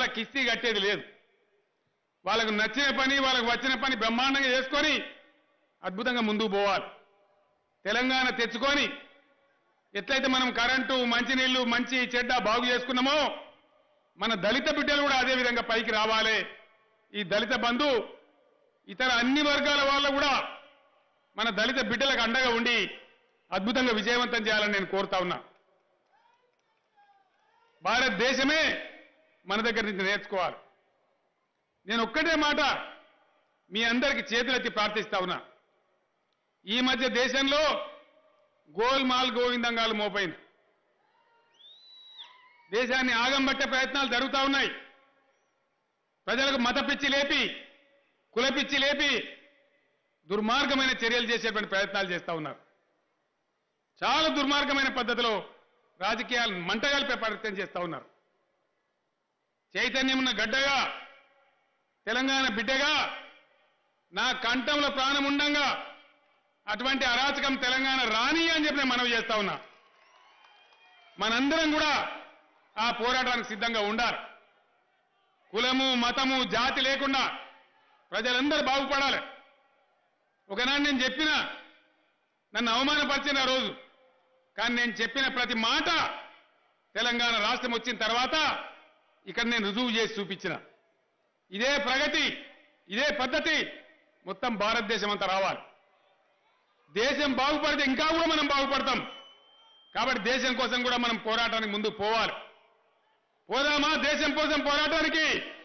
కిస్తీ కట్టేది లేదు. వాళ్ళకు నచ్చిన పని వాళ్ళకు వచ్చిన పని బ్రహ్మాండంగా చేసుకొని అద్భుతంగా ముందుకు పోవాలి. తెలంగాణ తెచ్చుకొని ఎట్లయితే మనం కరెంటు మంచినీళ్లు మంచి చెడ్డ బాగు చేసుకున్నామో మన దళిత బిడ్డలు కూడా అదే విధంగా పైకి రావాలి. ఈ దళిత బంధు ఇతర అన్ని వర్గాల వాళ్ళు కూడా మన దళిత బిడ్డలకు అండగా ఉండి అద్భుతంగా విజయవంతం చేయాలని నేను కోరుతా ఉన్నా. భారతదేశమే మన దగ్గర నుంచి నేర్చుకోవాలి. నేను ఒక్కటే మాట మీ అందరికీ చేతులెత్తి ప్రార్థిస్తా ఉన్నా. ఈ మధ్య దేశంలో గోల్మాల్ గోవిందంగాలు మోపైంది. దేశాన్ని ఆగంబట్టే ప్రయత్నాలు జరుగుతూ ఉన్నాయి. ప్రజలకు మత పిచ్చి లేపి కుల పిచ్చి లేపి దుర్మార్గమైన చర్యలు చేసేటువంటి ప్రయత్నాలు చేస్తూ ఉన్నారు. చాలా దుర్మార్గమైన పద్ధతిలో రాజకీయాలను మంటగలిపే ప్రయత్నం చేస్తూ ఉన్నారు. చైతన్యం ఉన్న గడ్డగా తెలంగాణ బిడ్డగా నా కంఠంలో ప్రాణం ఉండంగా అటువంటి అరాచకం తెలంగాణ రాని అని చెప్పి నేను మనవి చేస్తా ఉన్నా. మనందరం కూడా ఆ పోరాటానికి సిద్ధంగా ఉండాలి. కులము మతము జాతి లేకుండా ప్రజలందరూ బాగుపడాలి. ఒకనాడు నేను చెప్పిన నన్ను అవమానపరిచిన రోజు, కానీ నేను చెప్పిన ప్రతి మాట తెలంగాణ రాష్ట్రం వచ్చిన తర్వాత ఇక్కడ నేను రుజువు చేసి చూపించిన. ఇదే ప్రగతి ఇదే పద్ధతి మొత్తం భారతదేశం అంతా రావాలి. దేశం బాగుపడితే ఇంకా కూడా మనం బాగుపడతాం. కాబట్టి దేశం కోసం కూడా మనం పోరాటానికి ముందుకు పోవాలి. పోదామా దేశం కోసం పోరాటానికి?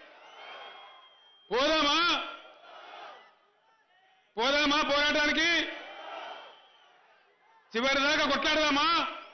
పోదామా పోదామా పోరాటానికి? చివరిదాకా కొట్లాడదామా?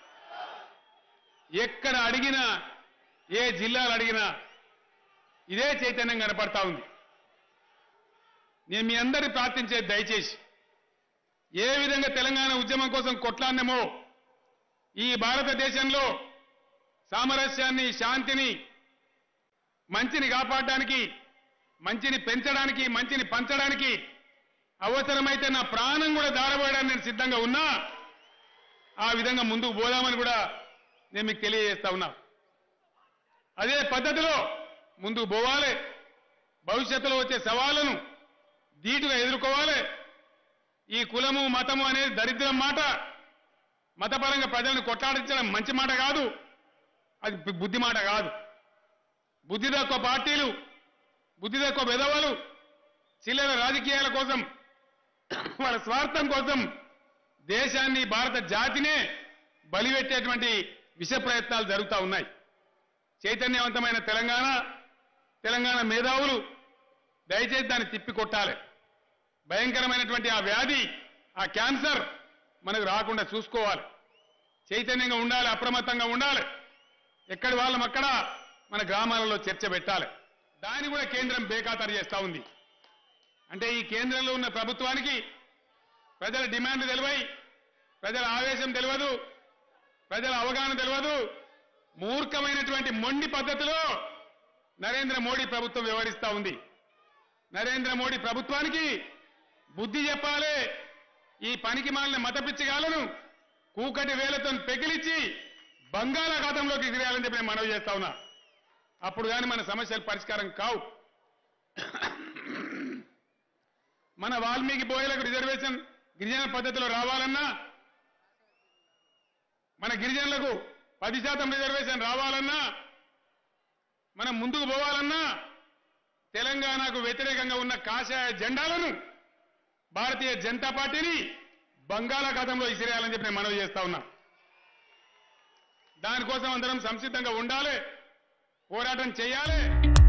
ఎక్కడ అడిగినా ఏ జిల్లాలు అడిగినా ఇదే చైతన్యం కనపడతా ఉంది. నేను మీ అందరినీ ప్రార్థించే దయచేసి ఏ విధంగా తెలంగాణ ఉద్యమం కోసం కొట్లాడినామో ఈ భారతదేశంలో సామరస్యాన్ని శాంతిని మంచిని కాపాడడానికి మంచిని పెంచడానికి మంచిని పంచడానికి అవసరమైతే నా ప్రాణం కూడా దారబోయడానికి నేను సిద్ధంగా ఉన్నా. ఆ విధంగా ముందుకు పోదామని కూడా నేను మీకు తెలియజేస్తా ఉన్నా. అదే పద్ధతిలో ముందుకు పోవాలి. భవిష్యత్తులో వచ్చే సవాళ్లను ధీటుగా ఎదుర్కోవాలి. ఈ కులము మతము అనేది దరిద్రం మాట. మతపరంగా ప్రజలను కొట్లాడించడం మంచి మాట కాదు, అది బుద్ధి మాట కాదు. బుద్ధి తక్కువ పార్టీలు బుద్ధి తక్కువ వెధవలు చిల్లర రాజకీయాల కోసం వాళ్ళ స్వార్థం కోసం దేశాన్ని భారత జాతినే బలిపెట్టేటువంటి విష ప్రయత్నాలు జరుగుతూ ఉన్నాయి. చైతన్యవంతమైన తెలంగాణ మేధావులు దయచేసి దాన్ని తిప్పికొట్టాలి. భయంకరమైనటువంటి ఆ వ్యాధి ఆ క్యాన్సర్ మనకు రాకుండా చూసుకోవాలి. చైతన్యంగా ఉండాలి, అప్రమత్తంగా ఉండాలి. ఎక్కడి వాళ్ళం అక్కడ మన గ్రామాలలో చర్చ పెట్టాలి. దాన్ని కూడా కేంద్రం బేఖాతరు చేస్తూ ఉంది. అంటే ఈ కేంద్రంలో ఉన్న ప్రభుత్వానికి ప్రజల డిమాండ్ తెలివై ప్రజల ఆవేశం తెలియదు, ప్రజల అవగాహన తెలియదు. మూర్ఖమైనటువంటి మొండి పద్ధతిలో నరేంద్ర మోడీ ప్రభుత్వం వ్యవహరిస్తూ ఉంది. నరేంద్ర మోడీ ప్రభుత్వానికి బుద్ధి చెప్పాలి. ఈ పనికి మాలిన మతపిచ్చిగాలను కూకటి వేలతో పెకిలిచ్చి బంగాళాఖాతంలోకి ఎగిరేయాలని చెప్పి నేను మనవి చేస్తా ఉన్నా. అప్పుడు కానీ మన సమస్యలు పరిష్కారం కావు. మన వాల్మీకి బోయలకు రిజర్వేషన్ గిరిజన పద్ధతిలో రావాలన్నా, మన గిరిజనులకు 10% రిజర్వేషన్ రావాలన్నా, మనం ముందుకు పోవాలన్నా తెలంగాణకు వ్యతిరేకంగా ఉన్న కాషాయ జెండాలను భారతీయ జనతా పార్టీని బంగాళాఖాతంలో ఇసిరేయాలని చెప్పి నేను మనవి చేస్తా ఉన్నా. దానికోసం అందరం సంసిద్ధంగా ఉండాలి, పోరాటం చేయాలి.